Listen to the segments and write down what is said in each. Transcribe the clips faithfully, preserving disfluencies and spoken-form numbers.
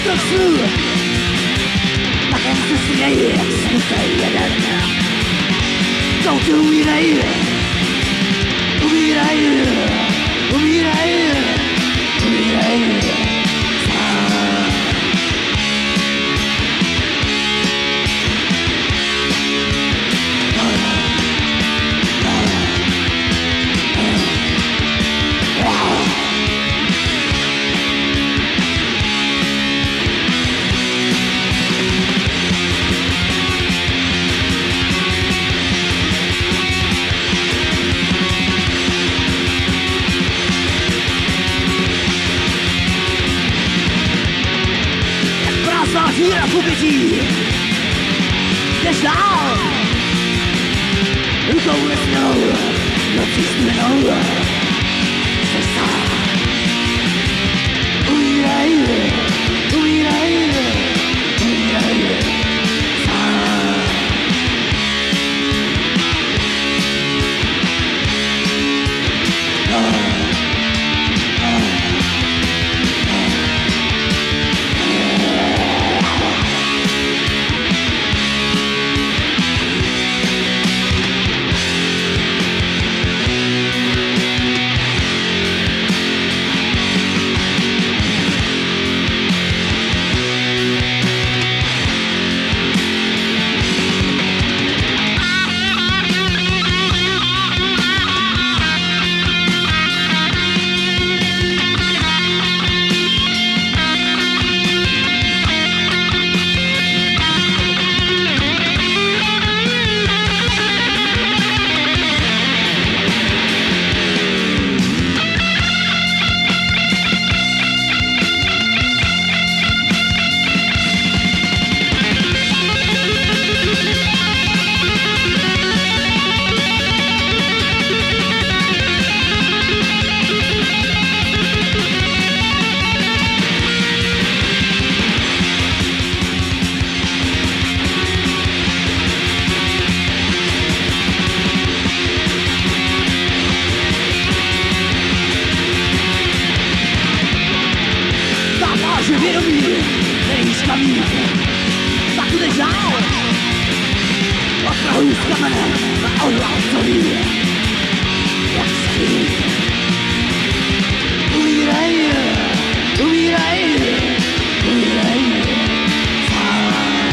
co snů. Také se smějí, jak smutný jeden. Touty umírají, umírají, umírají, umírají. Híra poběží, jdeš dál, rukou nesnou, nocí studenou, jsi sám. Umírej, umírej, umírej, sám. Oh. Vědomí, který škaví, tak jdeš dál. Odprahuji z kamene na odlázový, jak ský. Umírej, umírej, umírej, sám.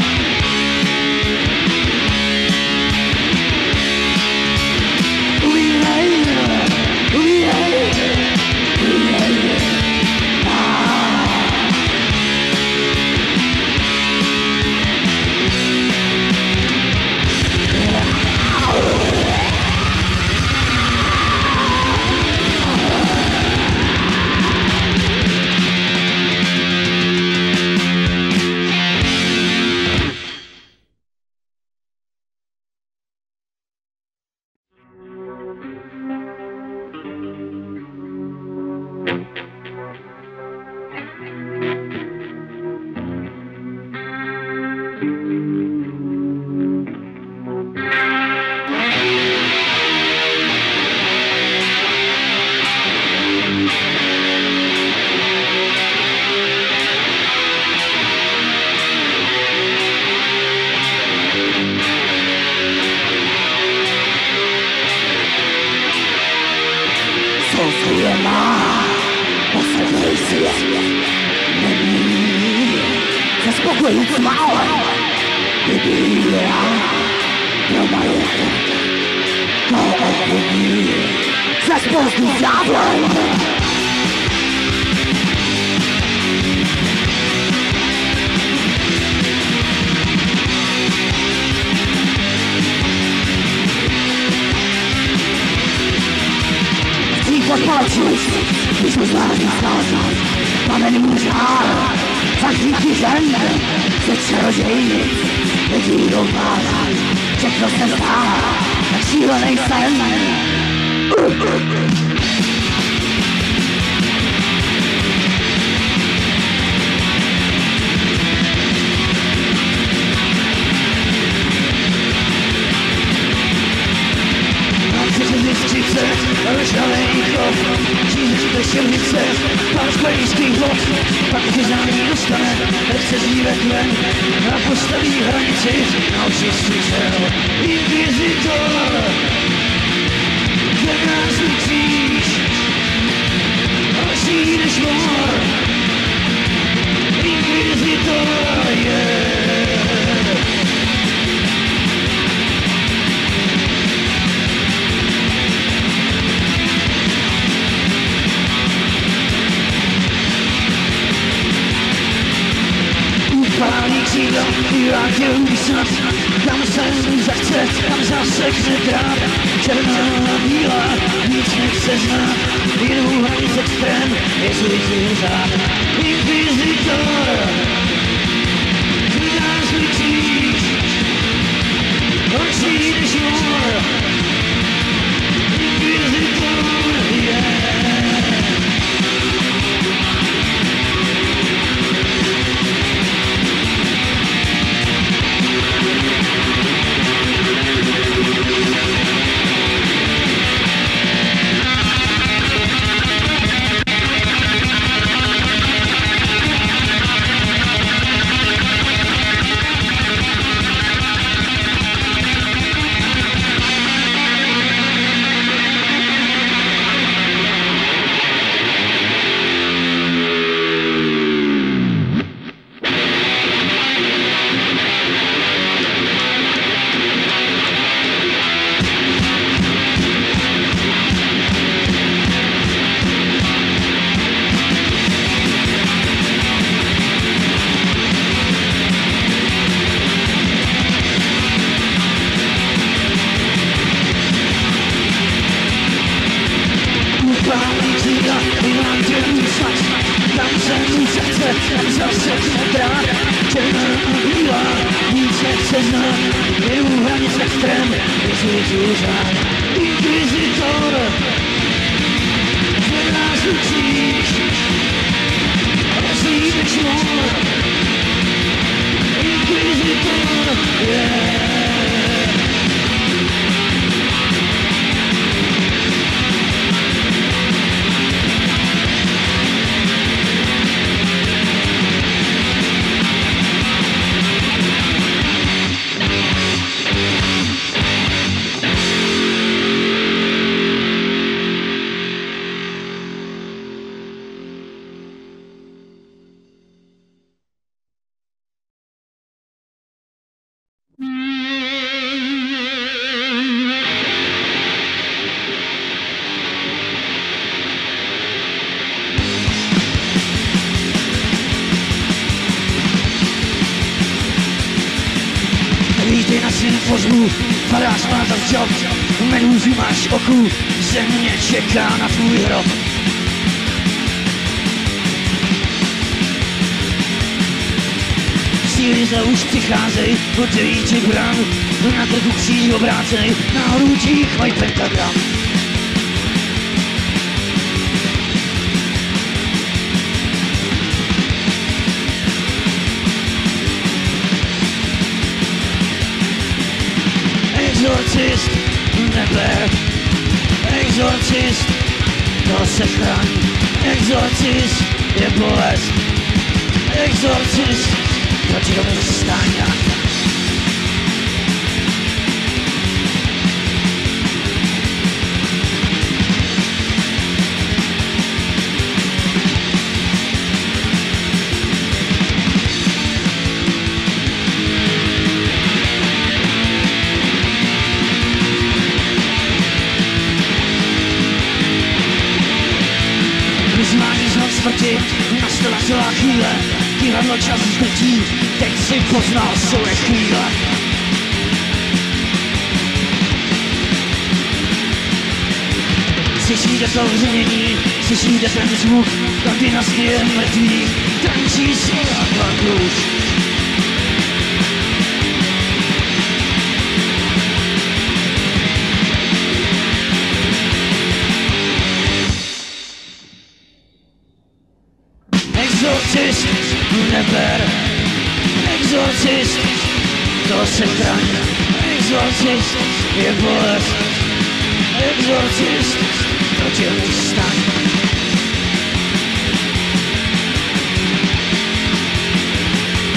Umírej, umírej, umírej. Zaspokojíc málo, vybírá pro majetek, to obchodí ze spoustu ďáblem. Chci podpalčit, když mu zvláštní skázat, plamenný žár, zažitý žen, ze čarodějnic, lidí dovázat, všechno se zdá, tak šílenej sen. Rozžalej chlop, číhne do silnice, pár školířských vod, pak tě za ní dostane. se zívek ven a postaví hranici na očistý cel. Inkvizitor, krásný kříž, horší než mor. Inkvizitor je yeah. Pálí křídla, bývá tě umísat, kam se zachce, kam zasekne drát. Černá a bílá, nic nechce znát, jinou hranic extrém, je zlý řád. Inkvizitor, vydá svůj kříž, horší než mor. Inkvizitor, yeah. Padáš mázat job, medúzu máš oku, země čeká na tvůj hrob. Síly zla už přicházej, otevří ti bránu, na trhu kříž obrácenej, na hrudích mají pentagram. Exorcist, neber, exorcist, to se chrání, exorcist je bolest, exorcist, proti tomu stání. Smrti, nastala celá chvíle, kývadlo čas zdrtí, teď si poznal svoje chvíle. Slyšíte to vřenění, slyšíte ten zvuk, tam dynastie mrtvých, tančí svoja kladluž. Exorcist, neber, exorcist, to se chrání, exorcist je bolest, exorcist, proti tomu stání. 「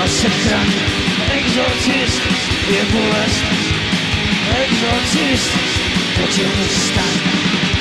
Sekran, exorcist je bolest, exorcist potělný stan.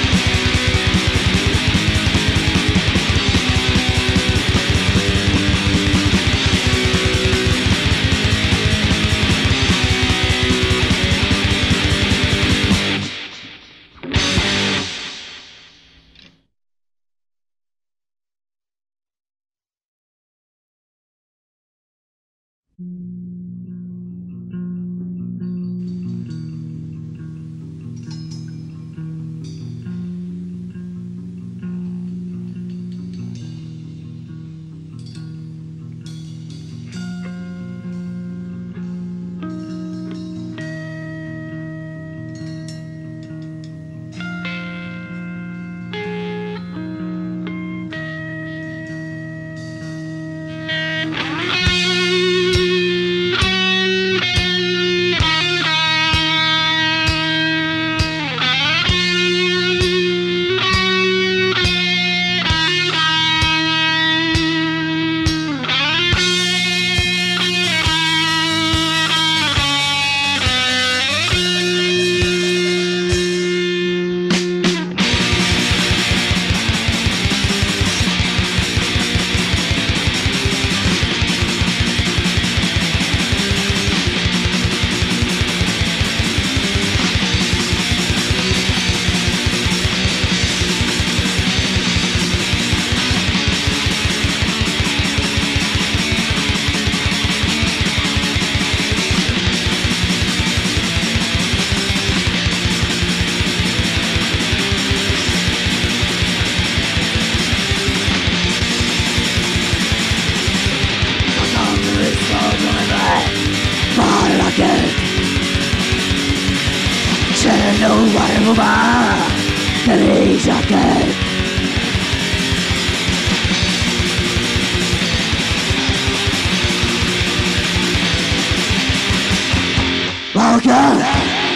Walker,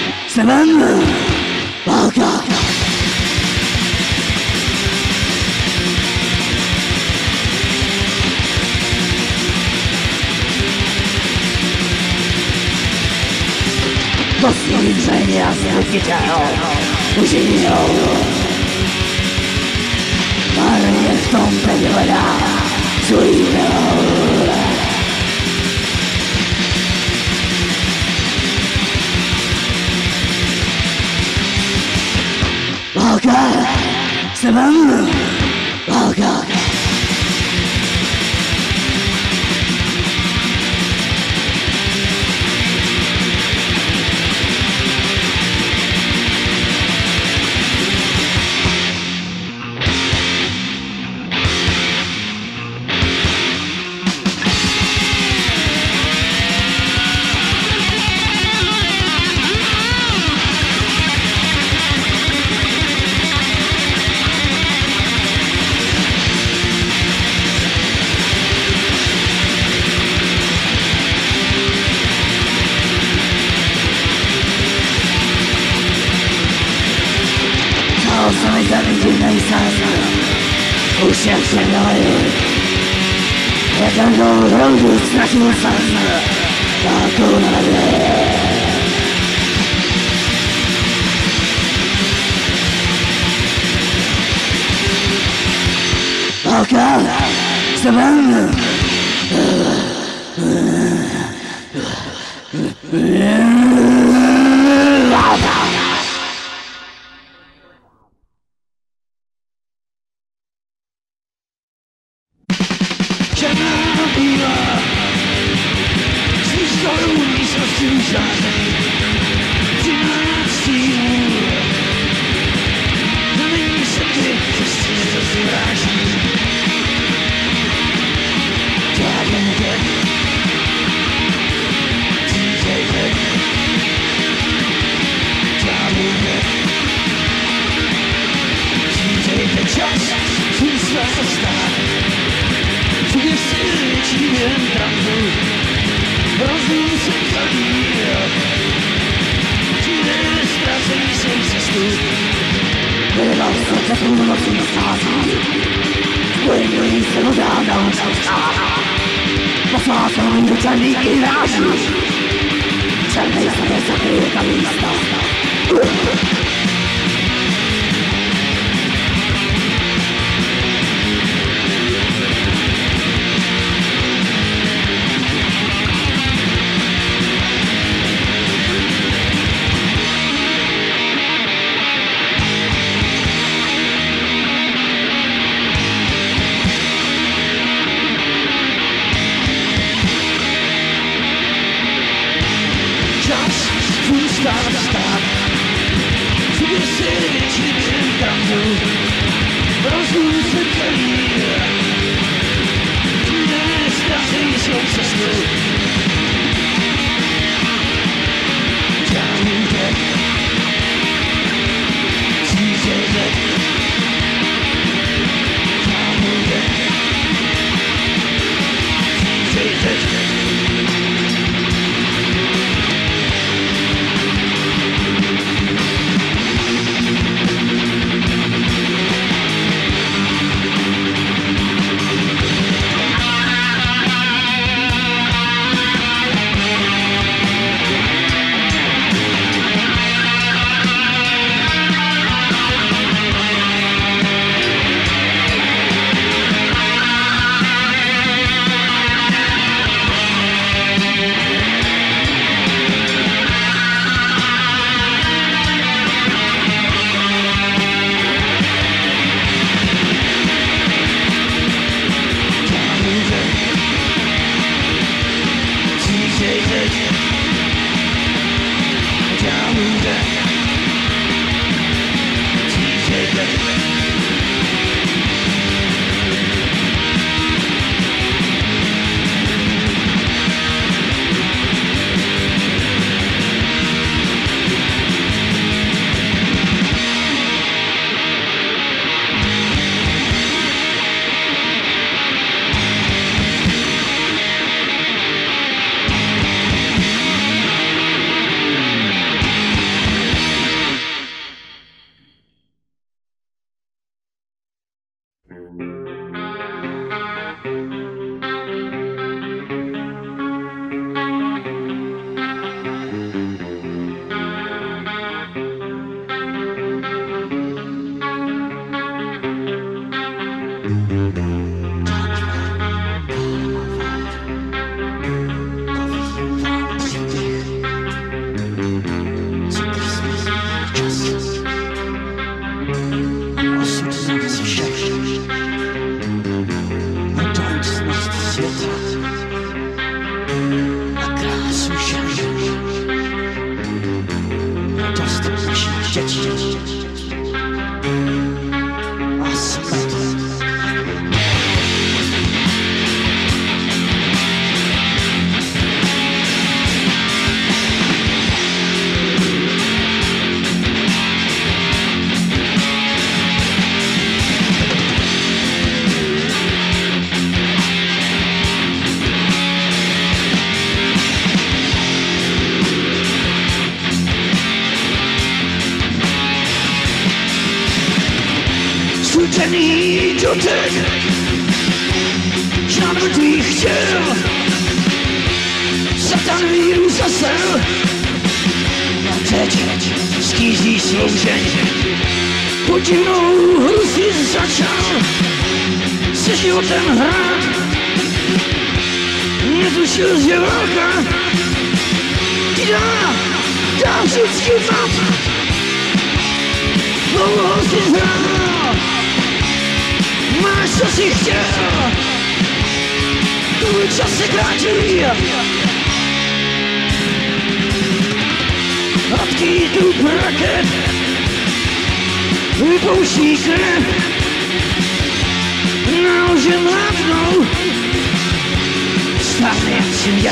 Seven, Walker. Dostrzeżenia zwyciężają usilną. Maria stąpędziła słyną. Walker, Seven, Walker. Samej zawiedzionej sami usiadł się na jednego rodu stracił sam taką nadzieję. Walker, Seven, Walker. When you used to go down, down, down, down. Poslácel mi černý i ráží. Černej se nezakryje ta místa. Stop, stop. To the city, chicken come through. Those who said yeah. Yes, nothing is so sister. Down in dead. She's dead. Down in dead. She's dead. Zkušený dotek, žádný bych chtěl, satan víru zasel. A teď skýzí sloužeň, podivnou hru si začal se životem hrát. Netušil, že válka ti dá, dá vždycky mat. Dlouho si hrál, máš, co si chtěl, tvůj čas se krátí. Hadký dup raket vypouští krev, nože mlátnou, stáhne jak svět.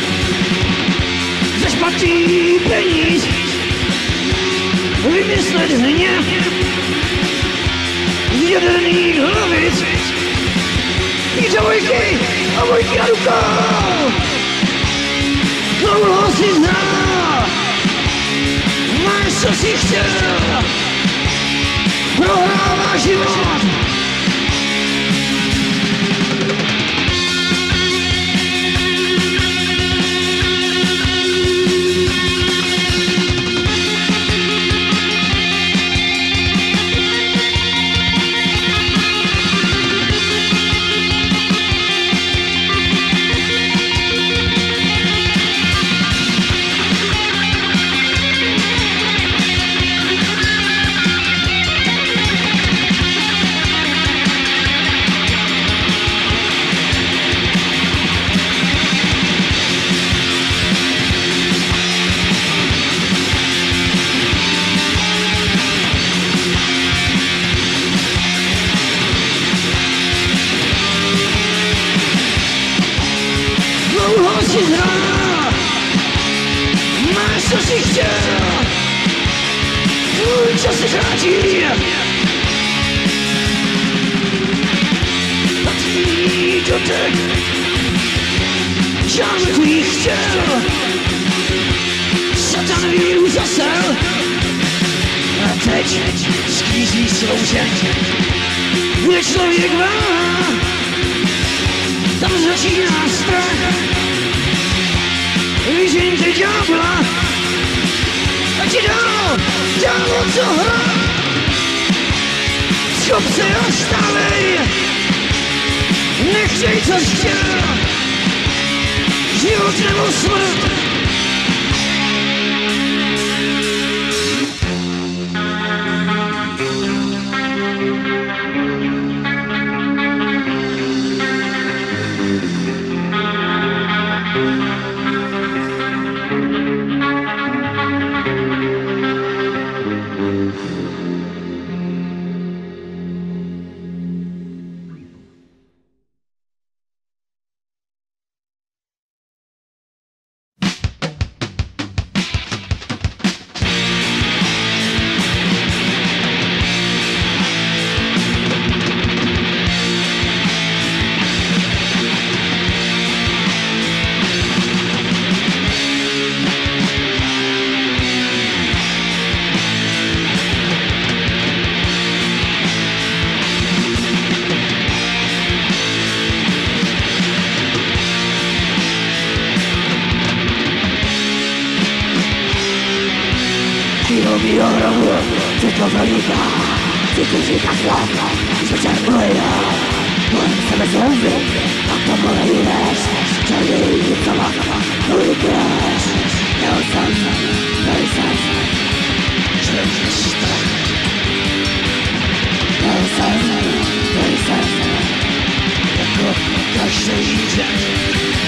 Ze špatný peníz vymyslet hněv, z jaderných hlavic jít do vojky a vojky na rukou. Dlouho si znal, máš, co si chtěl, prohrává život. si hrál, máš co si chtěl, tvůj čas se krátí. A tvý dotek, žádný tvých chtěl, satanový úzasel. A teď sklízí svou žen, je člověk má, tam začíná strach. Vyžeň tě ďábla, a ti dál, dál o co hrát. Schop se a stávej, nechtěj co chtěl, život nebo smrt. mi ohromu, ty to proniká, ty kuříka sláva, že čerpuje. Moje sebe slzy, a to mole jdeš, černý něco mákama, ulikreš. Měl jsem se, měl jsem se, černý strach. Měl jsem se, měl jsem se, jako každý den.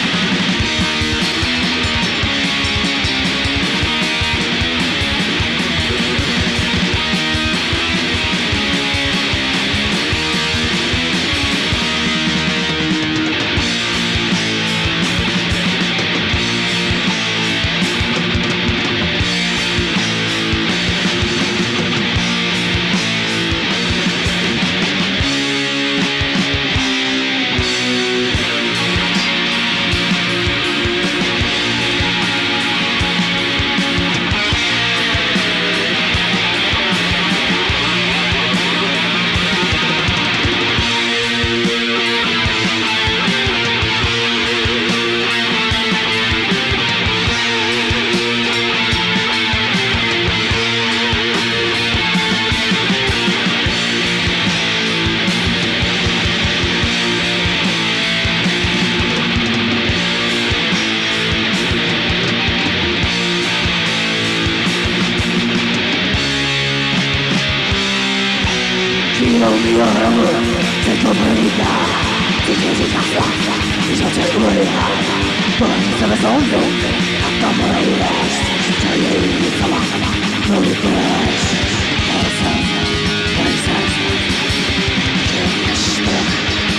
Mi ohromu, ty to proniká, ty kuříka sláva, že čerpuje. Moje sebe slzy, a to mole jdeš, černý něco mákama, ulikreš. Měl jsem se, měl jsem se, černý strach.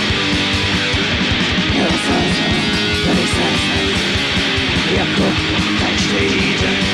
Měl jsem se, měl jsem se, jako každý den.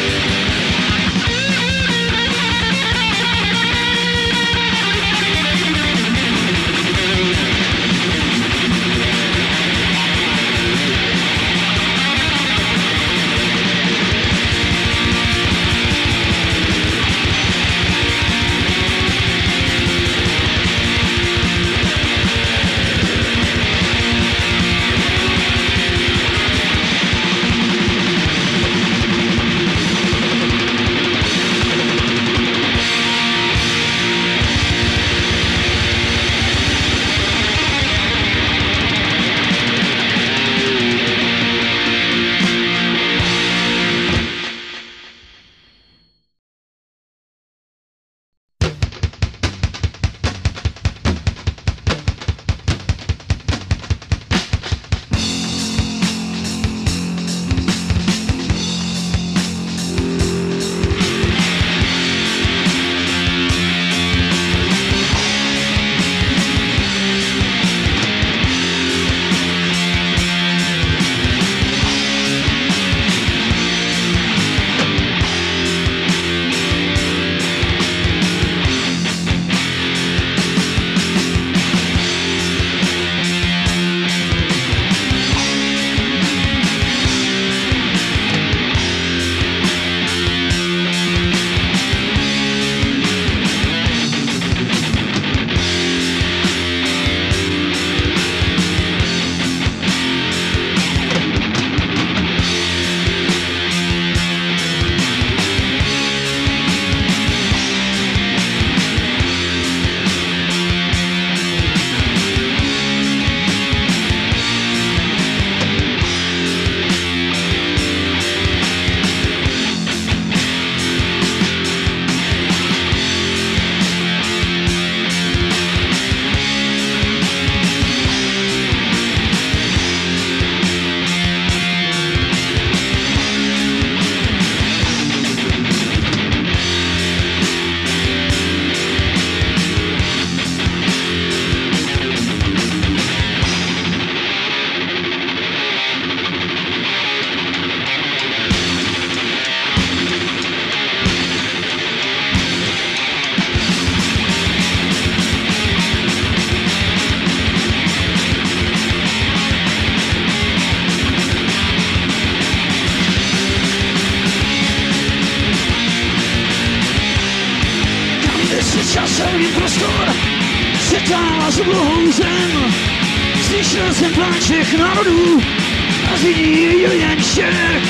prostor setává s oblohou zem. Slyšel jsem plán všech národů a z lidí viděl jen štěrk.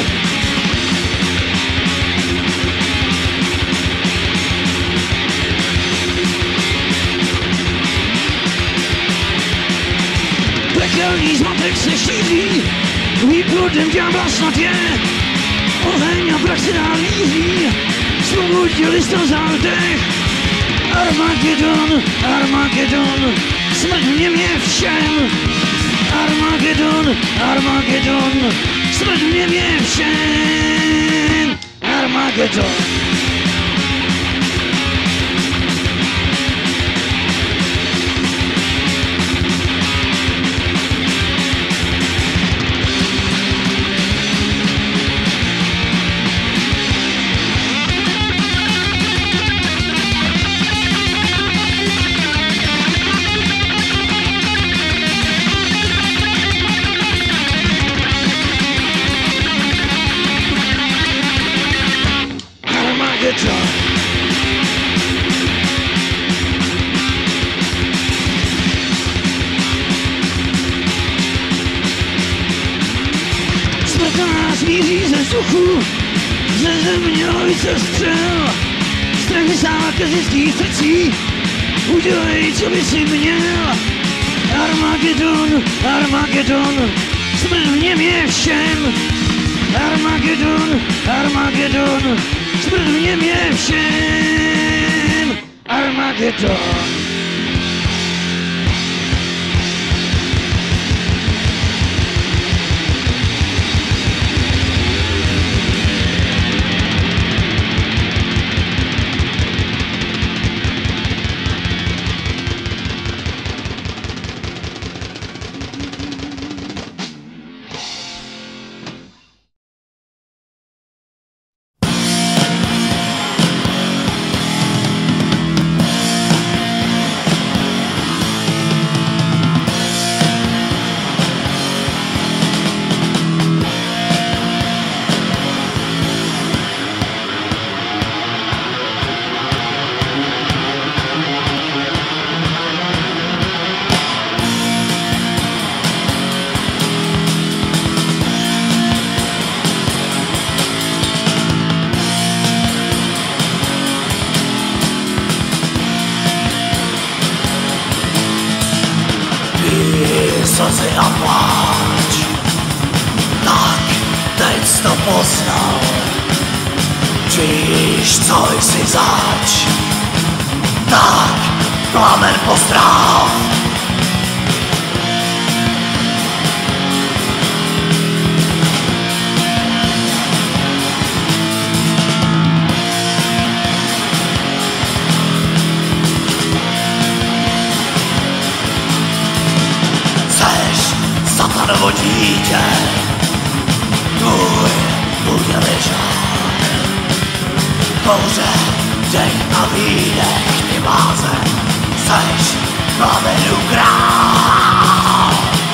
Pekelný zmatek se šíří, výplodem ďábla snad je. Oheň a prach se dál míří, svobodili sto zádech. Armagedon, Armagedon, smrdně mě všem. Armagedon, Armagedon, smrdně mě všem. Armagedon. Ze země lovice střel, strach vysává ke zjistých srdcí, udělej, co by si měl. Armagedon, Armagedon, smrdně mě všem. Armagedon, Armagedon, smrdně mě všem. Armagedon. Slzy a pláč, tak teď to poznal. Víš, co jsi zač, tak plamen pozdrav. Satanovo dítě, tvůj bude ležát. Kouře, dech a výdech, ty blázen, seš plamenu král.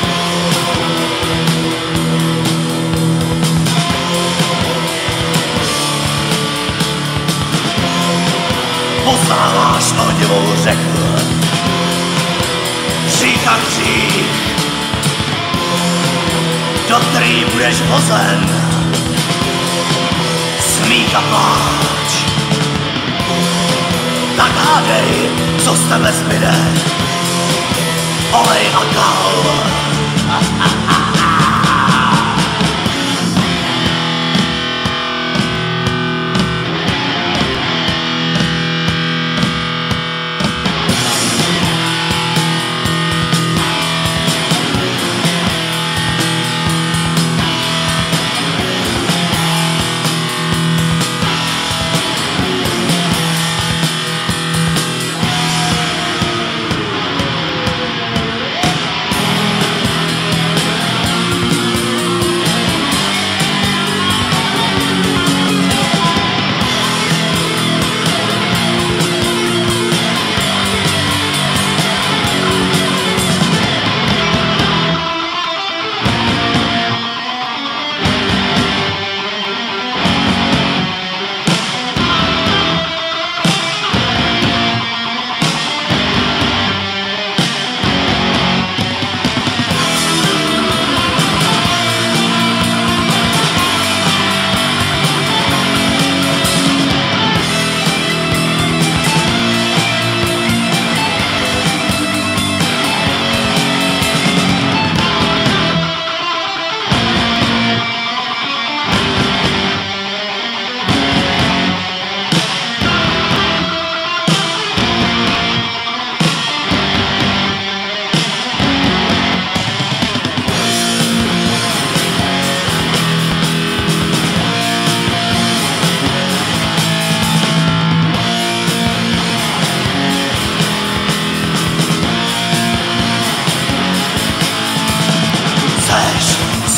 Poznáváš ohnivou řeku, hřích a hřích, do který budeš hozen, smích a pláč. Tak hádej, co z tebe zbyde, olej a kal.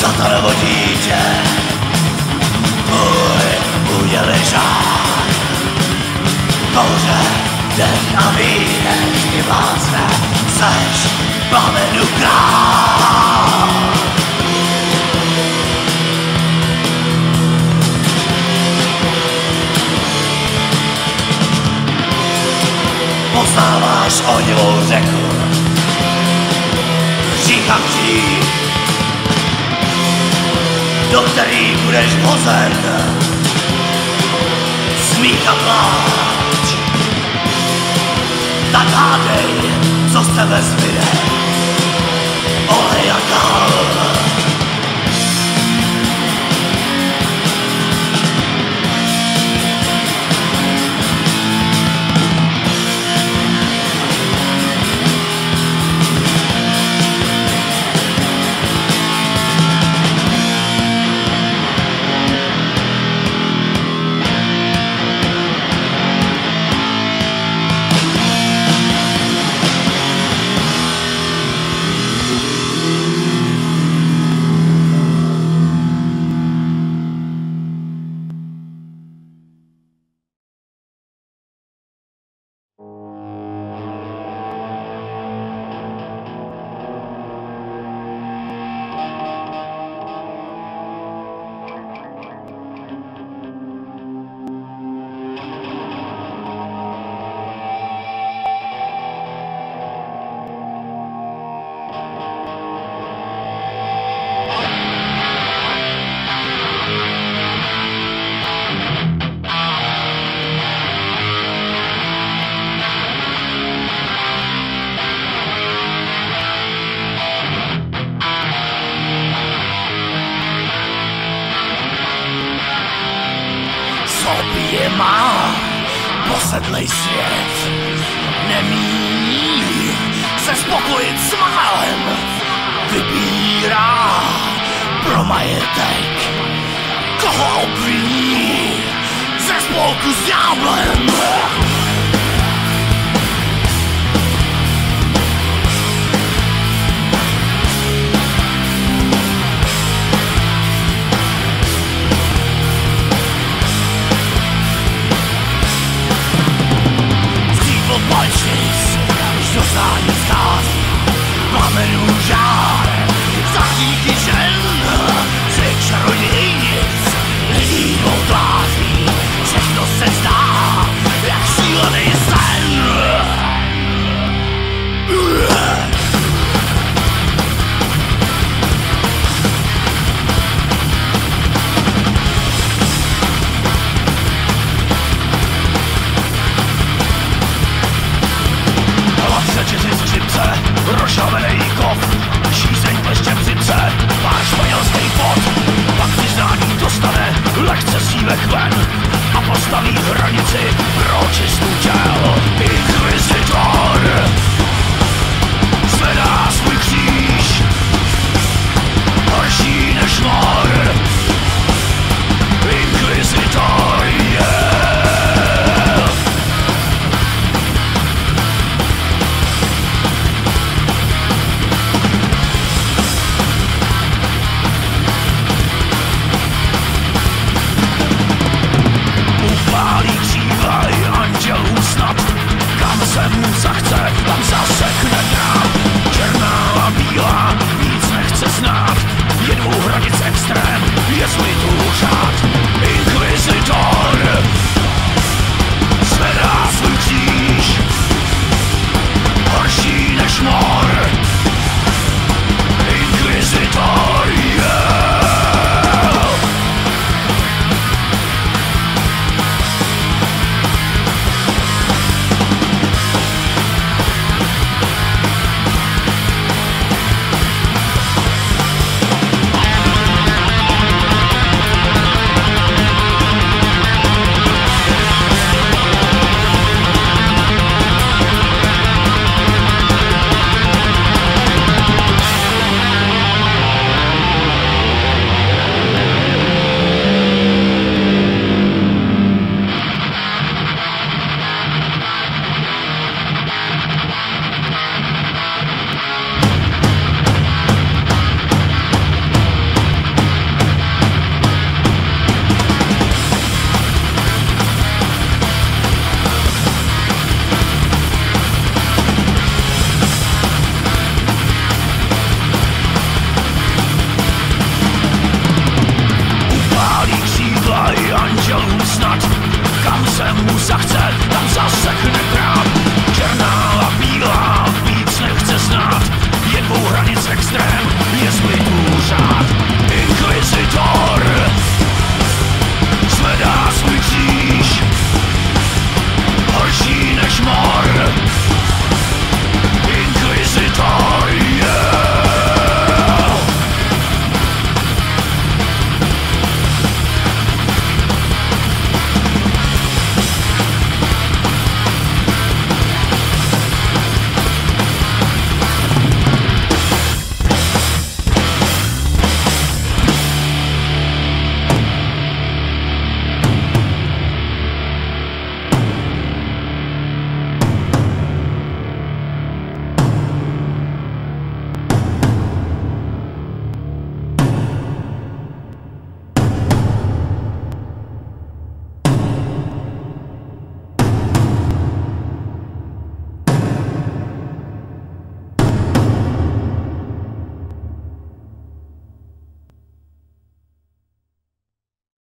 Satanovo dítě, můj udělej žár. Bouře, den a vínek, ty blázne, seš plamenu král. Poznáváš ohnivou řeku, hřích a hřích, do který budeš hozen, smích a pláč. Tak hádej, co z tebe zbyde, olej a kál. Sobě má posedlej svět, nemíní se spokojit s málem, vybírá pro majetek, koho obviní ze spolku s ďáblem. Palčnic, už dosáhne stází, plamenů žár, za hříchy žen, zvyk čarodějnic, lidí mou tváří, všechno se zdá, jak šílený sen. Rošavený